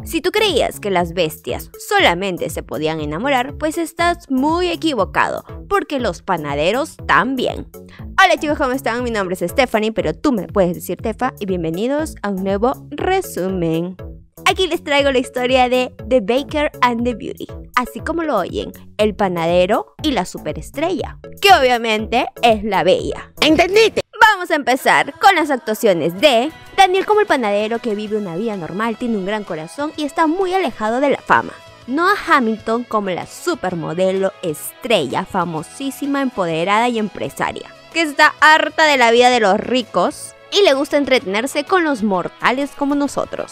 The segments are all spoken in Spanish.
Si tú creías que las bestias solamente se podían enamorar, pues estás muy equivocado, porque los panaderos también. Hola chicos, ¿cómo están? Mi nombre es Stephanie, pero tú me puedes decir Tefa, y bienvenidos a un nuevo resumen. Aquí les traigo la historia de The Baker and the Beauty, así como lo oyen, el panadero y la superestrella, que obviamente es la bella. ¿Entendiste? Vamos a empezar con las actuaciones de Daniel como el panadero que vive una vida normal, tiene un gran corazón y está muy alejado de la fama. Noah Hamilton como la supermodelo estrella, famosísima, empoderada y empresaria, que está harta de la vida de los ricos y le gusta entretenerse con los mortales como nosotros.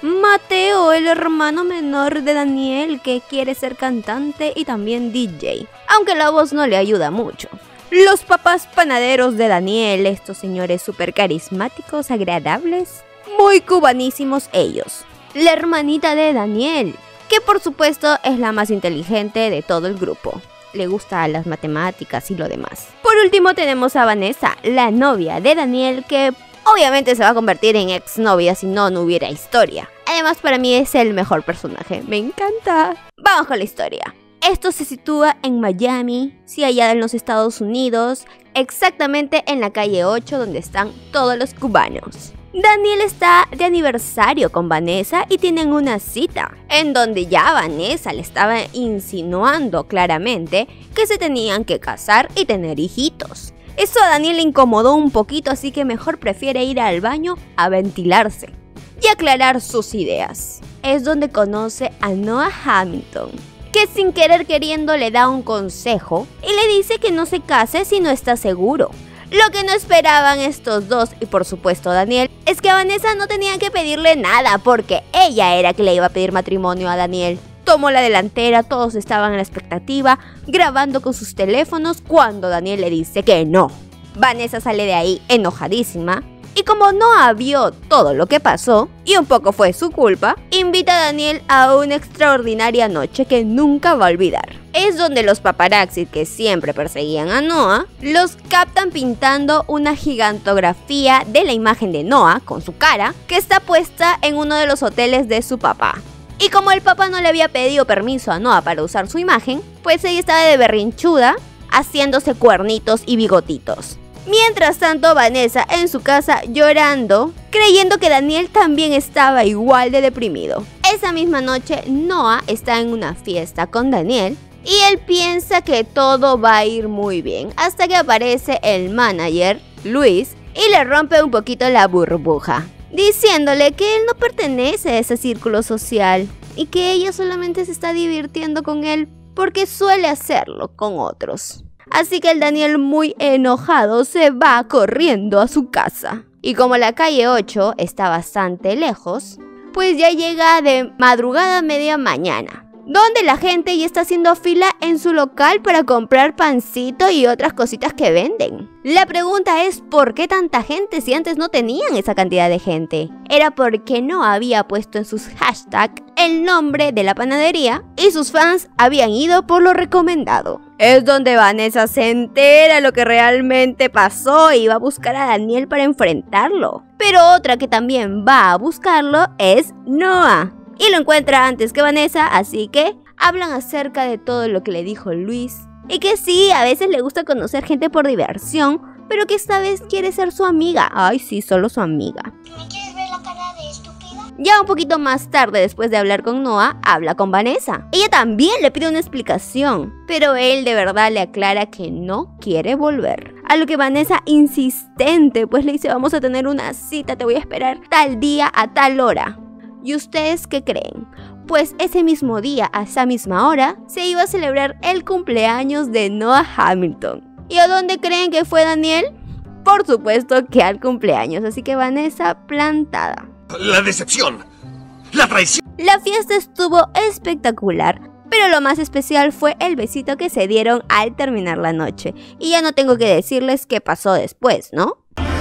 Mateo, el hermano menor de Daniel, que quiere ser cantante y también DJ, aunque la voz no le ayuda mucho. Los papás panaderos de Daniel, estos señores súper carismáticos, agradables, muy cubanísimos ellos. La hermanita de Daniel, que por supuesto es la más inteligente de todo el grupo. Le gustan las matemáticas y lo demás. Por último tenemos a Vanessa, la novia de Daniel, que obviamente se va a convertir en exnovia si no hubiera historia. Además, para mí es el mejor personaje. Me encanta. Vamos con la historia. Esto se sitúa en Miami, sí, allá en los Estados Unidos, exactamente en la calle 8 donde están todos los cubanos. Daniel está de aniversario con Vanessa y tienen una cita, en donde ya Vanessa le estaba insinuando claramente que se tenían que casar y tener hijitos. Eso a Daniel le incomodó un poquito, así que mejor prefiere ir al baño a ventilarse y aclarar sus ideas. Es donde conoce a Noah Hamilton, que sin querer queriendo le da un consejo y le dice que no se case si no está seguro. Lo que no esperaban estos dos, y por supuesto Daniel, es que a Vanessa no tenía que pedirle nada porque ella era que le iba a pedir matrimonio a Daniel. Tomó la delantera, todos estaban en la expectativa, grabando con sus teléfonos cuando Daniel le dice que no. Vanessa sale de ahí enojadísima y como Noah vio todo lo que pasó, y un poco fue su culpa, invita a Daniel a una extraordinaria noche que nunca va a olvidar. Es donde los paparazzi que siempre perseguían a Noah, los captan pintando una gigantografía de la imagen de Noah con su cara, que está puesta en uno de los hoteles de su papá. Y como el papá no le había pedido permiso a Noah para usar su imagen, pues ella estaba de berrinchuda, haciéndose cuernitos y bigotitos. Mientras tanto, Vanessa en su casa llorando, creyendo que Daniel también estaba igual de deprimido. Esa misma noche, Noah está en una fiesta con Daniel y él piensa que todo va a ir muy bien, hasta que aparece el manager, Luis, y le rompe un poquito la burbuja, diciéndole que él no pertenece a ese círculo social y que ella solamente se está divirtiendo con él porque suele hacerlo con otros. Así que el Daniel, muy enojado, se va corriendo a su casa. Y como la calle 8 está bastante lejos, pues ya llega de madrugada a media mañana, donde la gente ya está haciendo fila en su local para comprar pancito y otras cositas que venden. La pregunta es ¿por qué tanta gente si antes no tenían esa cantidad de gente? Era porque no había puesto en sus hashtags el nombre de la panadería y sus fans habían ido por lo recomendado. Es donde Vanessa se entera lo que realmente pasó y va a buscar a Daniel para enfrentarlo. Pero otra que también va a buscarlo es Noah. Y lo encuentra antes que Vanessa, así que hablan acerca de todo lo que le dijo Luis. Y que sí, a veces le gusta conocer gente por diversión, pero que esta vez quiere ser su amiga. Ay, sí, solo su amiga. ¿Me quieres ver la cara de estúpida? Ya un poquito más tarde, después de hablar con Noah, habla con Vanessa. Ella también le pide una explicación, pero él de verdad le aclara que no quiere volver. A lo que Vanessa, insistente, pues le dice vamos a tener una cita, te voy a esperar tal día a tal hora. ¿Y ustedes qué creen? Pues ese mismo día, a esa misma hora, se iba a celebrar el cumpleaños de Noah Hamilton. ¿Y a dónde creen que fue Daniel? Por supuesto que al cumpleaños, así que Vanessa plantada. La decepción, la traición. La fiesta estuvo espectacular, pero lo más especial fue el besito que se dieron al terminar la noche. Y ya no tengo que decirles qué pasó después, ¿no?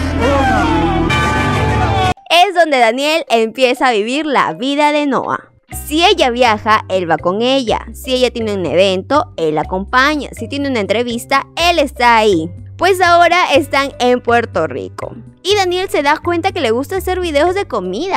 Es donde Daniel empieza a vivir la vida de Noah. Si ella viaja, él va con ella. Si ella tiene un evento, él la acompaña. Si tiene una entrevista, él está ahí. Pues ahora están en Puerto Rico. Y Daniel se da cuenta que le gusta hacer videos de comida.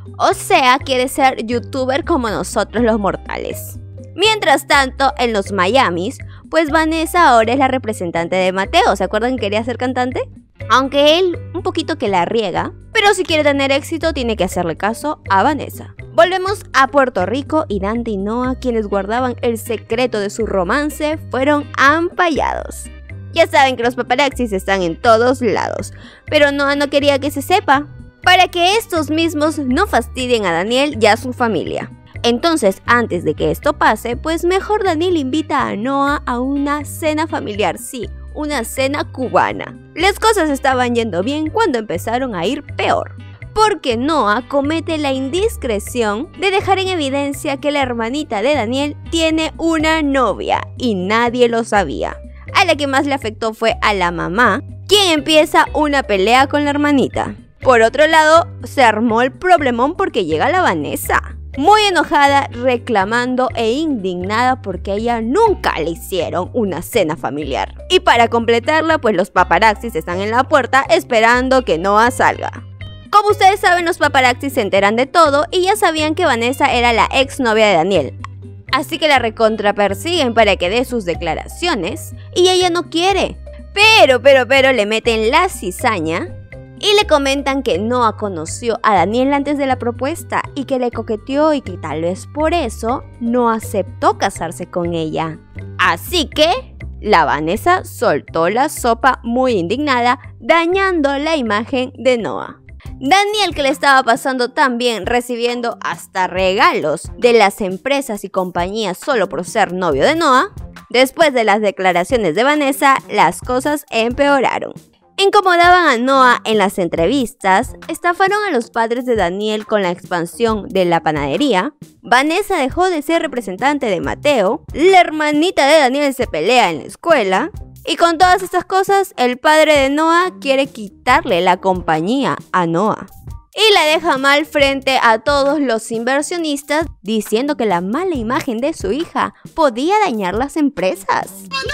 O sea, quiere ser youtuber como nosotros los mortales. Mientras tanto, en los Miamis, pues Vanessa ahora es la representante de Mateo. ¿Se acuerdan que quería ser cantante? Aunque él un poquito que la riega, pero si quiere tener éxito tiene que hacerle caso a Vanessa. Volvemos a Puerto Rico y Dante y Noah, quienes guardaban el secreto de su romance, fueron ampallados. Ya saben que los paparazzis están en todos lados, pero Noah no quería que se sepa, para que estos mismos no fastidien a Daniel y a su familia. Entonces, antes de que esto pase, pues mejor Daniel invita a Noah a una cena familiar, sí, una cena cubana. Las cosas estaban yendo bien cuando empezaron a ir peor, porque Noah comete la indiscreción de dejar en evidencia que la hermanita de Daniel tiene una novia y nadie lo sabía. A la que más le afectó fue a la mamá, quien empieza una pelea con la hermanita. Por otro lado, se armó el problemón porque llega la Vanessa, muy enojada, reclamando e indignada porque a ella nunca le hicieron una cena familiar. Y para completarla, pues los paparazzis están en la puerta esperando que Noah salga. Como ustedes saben, los paparazzis se enteran de todo y ya sabían que Vanessa era la exnovia de Daniel. Así que la recontrapersiguen para que dé sus declaraciones y ella no quiere. Pero le meten la cizaña y le comentan que Noah conoció a Daniel antes de la propuesta y que le coqueteó y que tal vez por eso no aceptó casarse con ella. Así que la Vanessa soltó la sopa muy indignada, dañando la imagen de Noah. Daniel, que le estaba pasando tan bien, recibiendo hasta regalos de las empresas y compañías solo por ser novio de Noah, después de las declaraciones de Vanessa, las cosas empeoraron. Incomodaban a Noah en las entrevistas, estafaron a los padres de Daniel con la expansión de la panadería, Vanessa dejó de ser representante de Mateo, la hermanita de Daniel se pelea en la escuela, y con todas estas cosas, el padre de Noah quiere quitarle la compañía a Noah. Y la deja mal frente a todos los inversionistas, diciendo que la mala imagen de su hija podía dañar las empresas.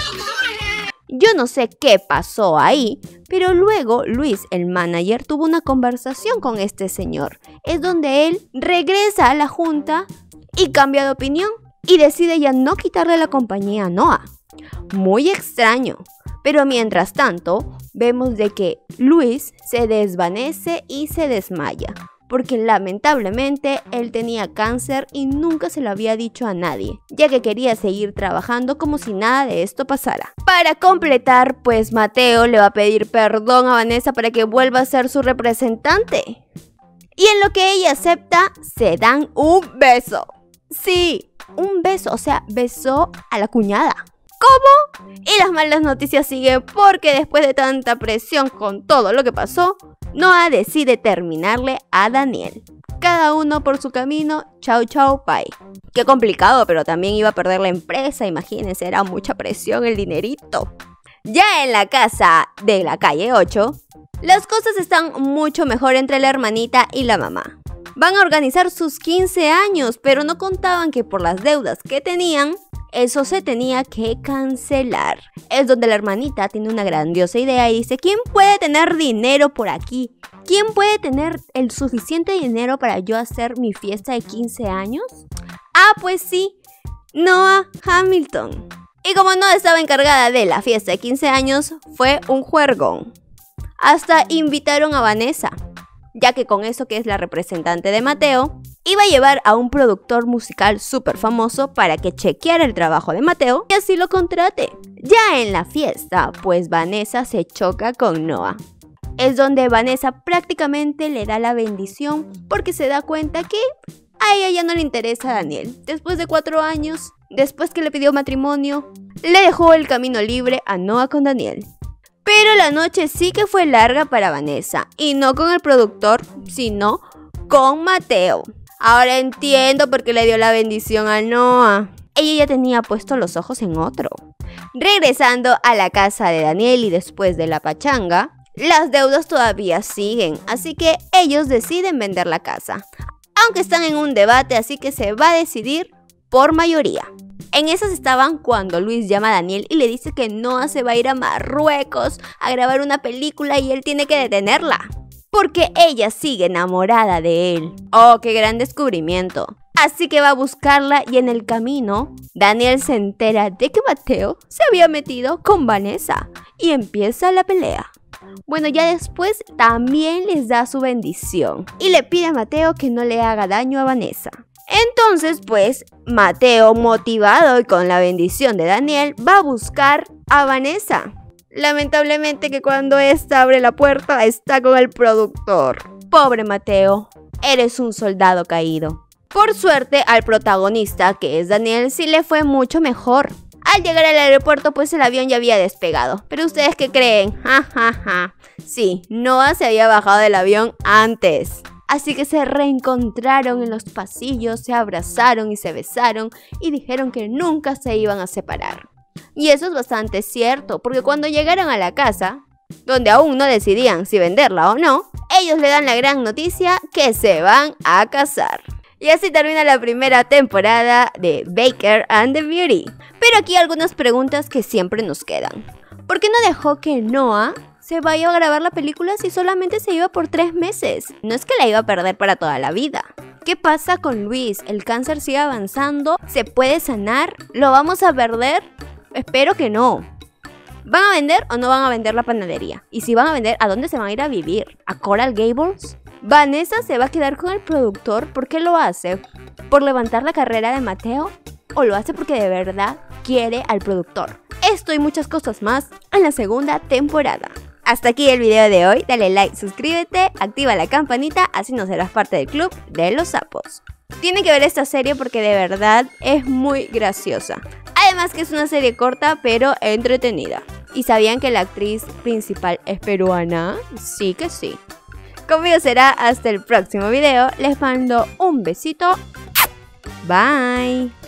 Yo no sé qué pasó ahí, pero luego Luis, el manager, tuvo una conversación con este señor. Es donde él regresa a la junta y cambia de opinión y decide ya no quitarle la compañía a Noah. Muy extraño, pero mientras tanto vemos de que Luis se desvanece y se desmaya, porque lamentablemente él tenía cáncer y nunca se lo había dicho a nadie, ya que quería seguir trabajando como si nada de esto pasara. Para completar, pues Mateo le va a pedir perdón a Vanessa para que vuelva a ser su representante. Y en lo que ella acepta, se dan un beso. Sí, un beso, o sea, besó a la cuñada. ¿Cómo? Y las malas noticias siguen porque después de tanta presión con todo lo que pasó, Noah decide terminarle a Daniel. Cada uno por su camino, chau chau, bye. Qué complicado, pero también iba a perder la empresa, imagínense, era mucha presión el dinerito. Ya en la casa de la calle 8, las cosas están mucho mejor entre la hermanita y la mamá. Van a organizar sus 15 años, pero no contaban que por las deudas que tenían, eso se tenía que cancelar. Es donde la hermanita tiene una grandiosa idea y dice: ¿quién puede tener dinero por aquí? ¿Quién puede tener el suficiente dinero para yo hacer mi fiesta de 15 años? Ah, pues sí, Noah Hamilton. Y como Noah estaba encargada de la fiesta de 15 años, fue un juergón. Hasta invitaron a Vanessa, ya que con eso que es la representante de Mateo, iba a llevar a un productor musical súper famoso para que chequeara el trabajo de Mateo y así lo contrate. Ya en la fiesta, pues Vanessa se choca con Noah. Es donde Vanessa prácticamente le da la bendición porque se da cuenta que a ella ya no le interesa a Daniel. Después de 4 años, después que le pidió matrimonio, le dejó el camino libre a Noah con Daniel. Pero la noche sí que fue larga para Vanessa, y no con el productor, sino con Mateo. Ahora entiendo por qué le dio la bendición a Noah. Ella ya tenía puestos los ojos en otro. Regresando a la casa de Daniel y después de la pachanga, las deudas todavía siguen, así que ellos deciden vender la casa. Aunque están en un debate, así que se va a decidir por mayoría. En esas estaban cuando Luis llama a Daniel y le dice que Noah se va a ir a Marruecos a grabar una película y él tiene que detenerla. porque ella sigue enamorada de él. ¡Oh, qué gran descubrimiento! Así que va a buscarla y en el camino, Daniel se entera de que Mateo se había metido con Vanessa y empieza la pelea. Bueno, ya después también les da su bendición y le pide a Mateo que no le haga daño a Vanessa. Entonces, pues, Mateo, motivado y con la bendición de Daniel, va a buscar a Vanessa. Lamentablemente que cuando ésta abre la puerta está con el productor. Pobre Mateo, eres un soldado caído. Por suerte, al protagonista, que es Daniel, sí le fue mucho mejor. Al llegar al aeropuerto, pues el avión ya había despegado. ¿Pero ustedes qué creen? Ja, ja, ja. Sí, Noah se había bajado del avión antes. Así que se reencontraron en los pasillos, se abrazaron y se besaron y dijeron que nunca se iban a separar. Y eso es bastante cierto, porque cuando llegaron a la casa, donde aún no decidían si venderla o no, ellos le dan la gran noticia que se van a casar. Y así termina la primera temporada de Baker and the Beauty. Pero aquí algunas preguntas que siempre nos quedan. ¿Por qué no dejó que Noah se vaya a grabar la película si solamente se iba por 3 meses? No es que la iba a perder para toda la vida. ¿Qué pasa con Luis? ¿El cáncer sigue avanzando? ¿Se puede sanar? ¿Lo vamos a perder? Espero que no. ¿Van a vender o no van a vender la panadería? Y si van a vender, ¿a dónde se van a ir a vivir? ¿A Coral Gables? ¿Vanessa se va a quedar con el productor? ¿Por qué lo hace? ¿Por levantar la carrera de Mateo? ¿O lo hace porque de verdad quiere al productor? Esto y muchas cosas más en la segunda temporada. Hasta aquí el video de hoy. Dale like, suscríbete, activa la campanita, así no serás parte del club de los sapos. Tienen que ver esta serie porque de verdad es muy graciosa. Además que es una serie corta pero entretenida. ¿Y sabían que la actriz principal es peruana? Sí que sí. Conmigo será hasta el próximo video. Les mando un besito. Bye.